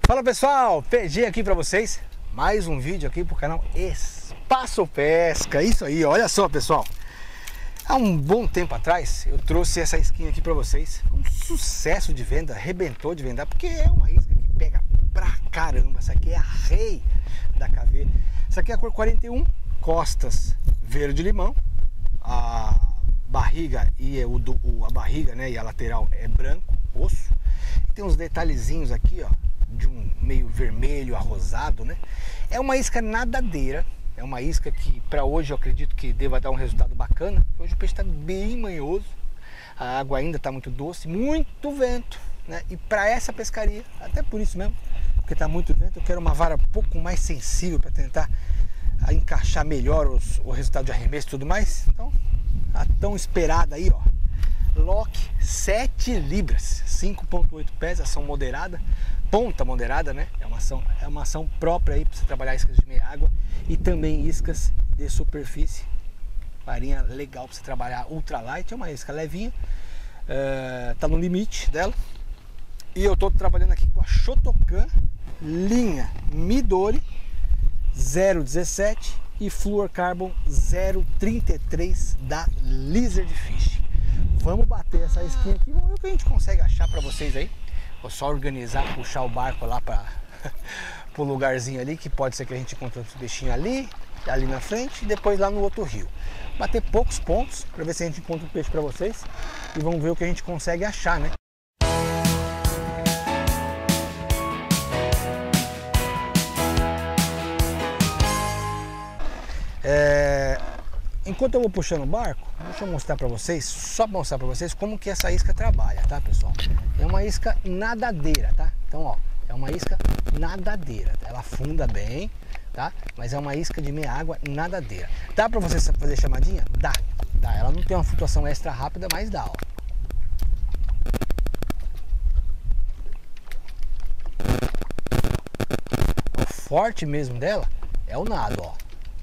Fala pessoal, PG aqui pra vocês, mais um vídeo aqui pro canal Espaço Pesca. Isso aí, olha só pessoal, há um bom tempo atrás eu trouxe essa isquinha aqui pra vocês, um sucesso de venda, arrebentou de venda, porque é uma isca que pega pra caramba. Essa aqui é a rei da caveira, essa aqui é a cor 41, costas verde limão, a barriga e a barriga, né, e a lateral é branco, osso. Tem uns detalhezinhos aqui, ó, de um meio vermelho arrosado, né? É uma isca nadadeira, é uma isca que para hoje eu acredito que deva dar um resultado bacana. Hoje o peixe está bem manhoso, a água ainda está muito doce, muito vento, né? E para essa pescaria, até por isso mesmo, porque está muito vento, eu quero uma vara um pouco mais sensível para tentar encaixar melhor o resultado de arremesso e tudo mais. Então, a tão esperada aí, ó, Lock 7 libras, 5.8 pés, ação moderada, ponta moderada, né? É uma ação própria aí para você trabalhar iscas de meia água e também iscas de superfície. Varinha legal para você trabalhar ultralight, é uma isca levinha, tá no limite dela. E eu tô trabalhando aqui com a Shotokan linha Midori 017 e Fluorocarbon 033 da Lizard Fish. Vamos bater essa isquinha aqui, vamos ver o que a gente consegue achar para vocês aí. Vou só organizar, puxar o barco lá para o lugarzinho ali, que pode ser que a gente encontre esse peixinho ali na frente e depois lá no outro rio. Bater poucos pontos para ver se a gente encontra o peixe para vocês e vamos ver o que a gente consegue achar, né? Enquanto eu vou puxando o barco, deixa eu mostrar para vocês, só para mostrar para vocês como que essa isca trabalha, tá pessoal? É uma isca nadadeira, tá? Então, ó, é uma isca nadadeira, ela afunda bem, tá? Mas é uma isca de meia água nadadeira. Dá para você fazer chamadinha? Dá. Ela não tem uma flutuação extra rápida, mas dá, ó. O forte mesmo dela é o nado, ó.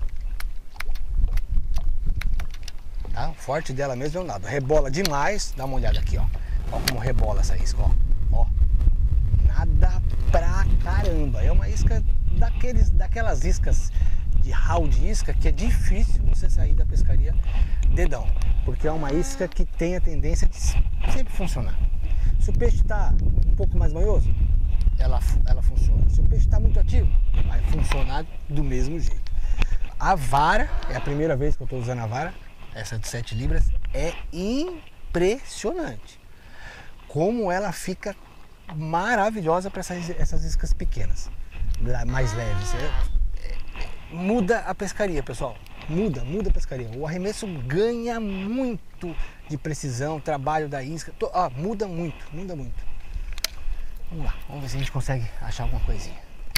Tá? O forte dela mesmo é o nado. Rebola demais. Dá uma olhada aqui, ó. Ó como rebola essa isca, ó. Nada pra caramba. É uma isca daquelas iscas de ralo de isca que é difícil você sair da pescaria dedão. Porque é uma isca que tem a tendência de sempre funcionar. Se o peixe está um pouco mais manhoso, ela funciona. Se o peixe está muito ativo, vai funcionar do mesmo jeito. A vara, é a primeira vez que eu estou usando a vara. Essa de 7 libras é impressionante como ela fica maravilhosa para essas iscas pequenas, mais leves. Muda a pescaria, pessoal, muda a pescaria. O arremesso ganha muito de precisão, trabalho da isca, muda muito. Vamos lá, vamos ver se a gente consegue achar alguma coisinha.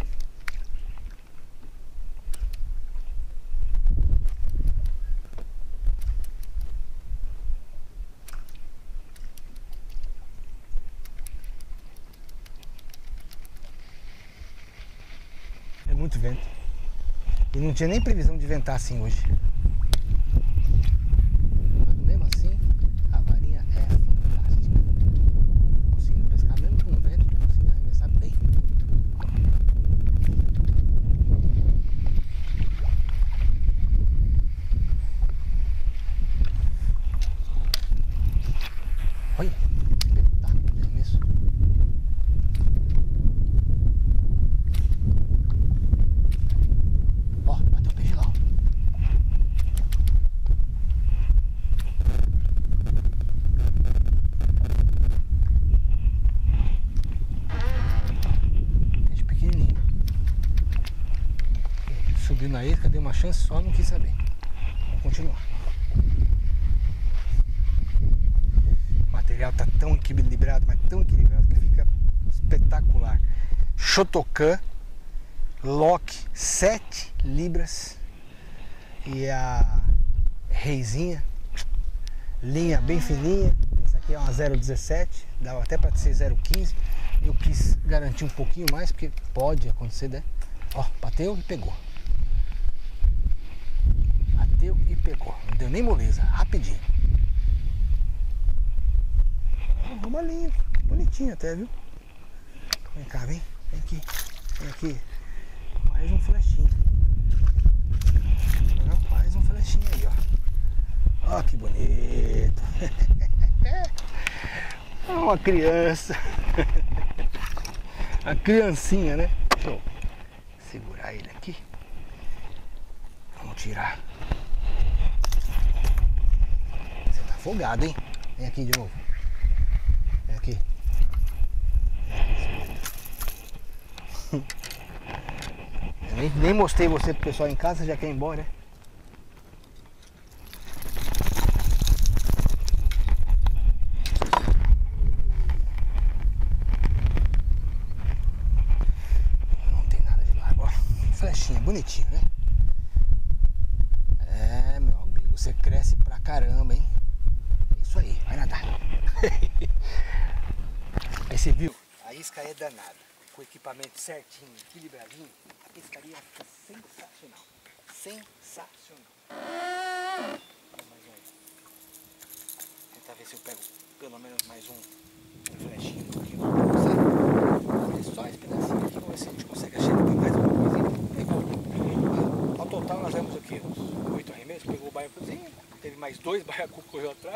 É muito vento. E não tinha nem previsão de ventar assim hoje. Mas mesmo assim, a varinha é fantástica. Conseguindo pescar mesmo com o vento, conseguindo arremessar bem. Olha, espetáculo de arremesso. Subiu na isca, deu uma chance só, não quis saber. Vamos continuar. O material tá tão equilibrado, mas tão equilibrado que fica espetacular. Shotokan Lock 7 libras e a reizinha, linha bem fininha. Essa aqui é uma 017, dava até para ser 015. Eu quis garantir um pouquinho mais porque pode acontecer, né? Ó, bateu e pegou. Bateu e pegou. Não deu nem moleza, rapidinho. Uma linha, bonitinha até, viu? Vem cá, vem. Vem aqui, vem aqui. Mais um flechinho. Mais um flechinho aí, ó. Ó que bonito. Uma criança. A criancinha, né? Deixa eu segurar ele aqui. Vamos tirar. Você tá afogado, hein? Vem aqui de novo. Vem aqui. Eu nem mostrei você pro pessoal em casa, já quer ir embora, né? Não tem nada de lá, ó. Flechinha, bonitinho, né? É, meu amigo, você cresce pra caramba, hein? Isso aí, vai nadar. Aí você viu? A isca é danada. Com o equipamento certinho, equilibradinho, a pescaria fica sensacional. Sensacional. Tentar ver se eu pego pelo menos mais um flechinho aqui pra você. É só esse pedacinho aqui, vamos ver se a gente consegue achar mais alguma coisinha. Ao total nós vemos aqui uns 8 arremessos, pegou o baiacuzinho, teve mais 2 baiacu que correu atrás.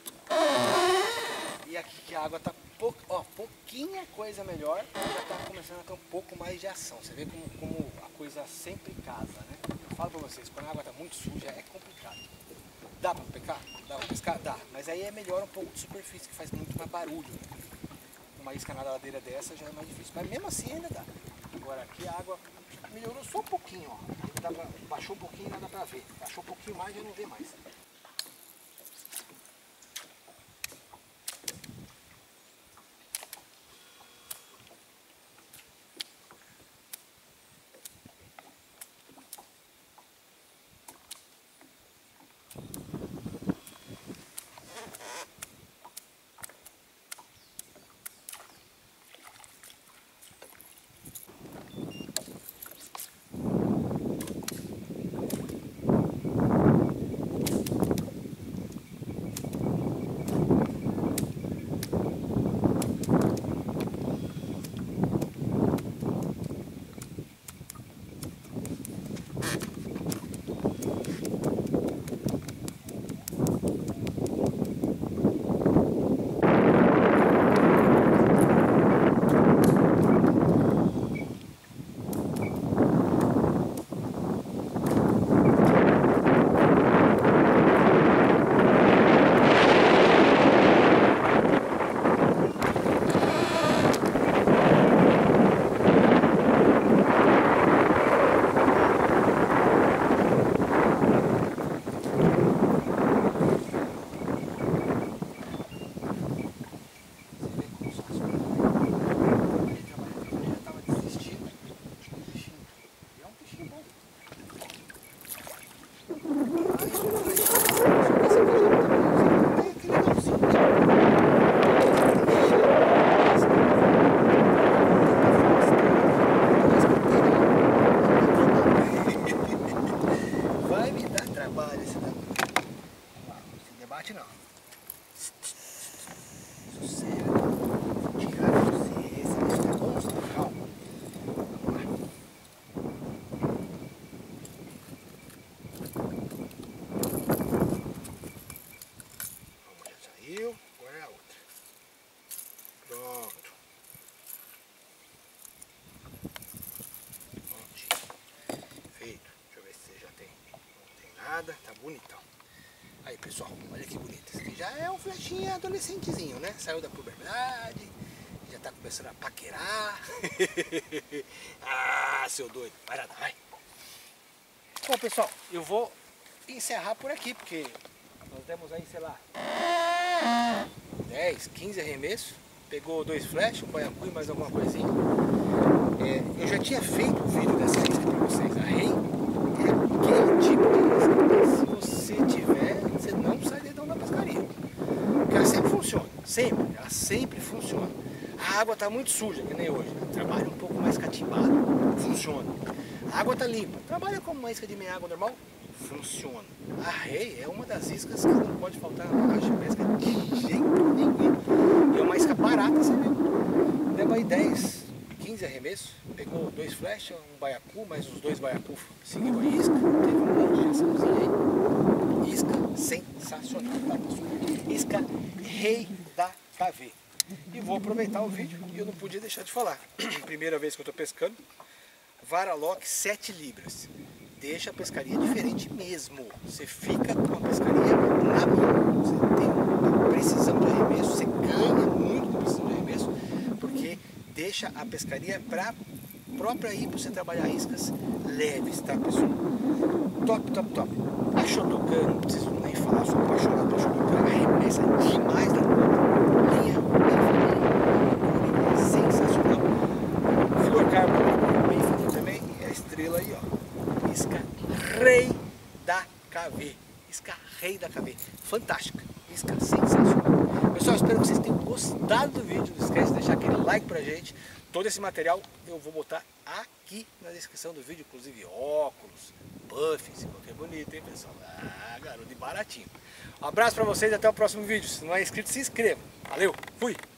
E aqui que a água tá pouquinha coisa melhor, já tá começando a ter um pouco mais de ação. Você vê como a coisa sempre casa, né? Eu falo pra vocês, quando a água tá muito suja é complicado. Dá pra pescar? Dá pra pescar? Dá. Mas aí é melhor um pouco de superfície, que faz muito mais barulho. Uma isca nadadeira dessa já é mais difícil, mas mesmo assim ainda dá. Agora aqui a água melhorou só um pouquinho, ó. Baixou um pouquinho, não dá pra ver. Baixou um pouquinho mais, já não vê mais. Tá bonitão. Aí pessoal, olha que bonito. Esse aqui já é um flechinho adolescentezinho, né? Saiu da puberdade, já tá começando a paquerar. Ah, seu doido, vai lá, vai. Bom pessoal, eu vou encerrar por aqui, porque nós demos aí, sei lá, 10, 15 arremessos. Pegou 2 flash, um baiacu e mais alguma coisinha. Eu já tinha feito um vídeo dessa isca pra vocês. A rei é aquele tipo de isca. Se você tiver, você não sai dedão da pescaria. Porque ela sempre funciona, sempre, ela sempre funciona. A água está muito suja, que nem hoje. Trabalha um pouco mais catimbado, funciona. A água está limpa, trabalha como uma isca de meia água normal, funciona. A rei é uma das iscas que não pode faltar na caixa de pesca de jeito nenhum. E é uma isca barata, você viu? Leva aí 10, 15 15 arremessos, pegou 2 flechas, um baiacu, mais uns 2 baiacu seguiu a isca, teve um monte de açãozinha aí. Isca sensacional, tá pessoal? Isca rei da KV. E vou aproveitar o vídeo e eu não podia deixar de falar. Primeira vez que eu estou pescando, vara lock 7 libras. Deixa a pescaria diferente mesmo. Você fica com a pescaria na mão. Você tem uma precisão de arremesso, você ganha muito com precisão de arremesso, porque deixa a pescaria para própria aí para você trabalhar iscas leves, tá pessoal? Top, top, top. A Shotokan, não preciso nem falar, sou apaixonado pela Shotokan, arremessa demais da conta. Linha sensacional. Fluorocarbon bem feito também. E a estrela aí, ó. Isca rei da KV. Isca rei da KV. Fantástica. Isca sensacional. Pessoal, espero que vocês tenham gostado do vídeo. Não esquece de deixar aquele like pra gente. Todo esse material eu vou botar aqui na descrição do vídeo, inclusive óculos, puffs, qualquer bonito, hein, pessoal? Ah, garoto, de baratinho. Um abraço pra vocês e até o próximo vídeo. Se não é inscrito, se inscreva. Valeu, fui!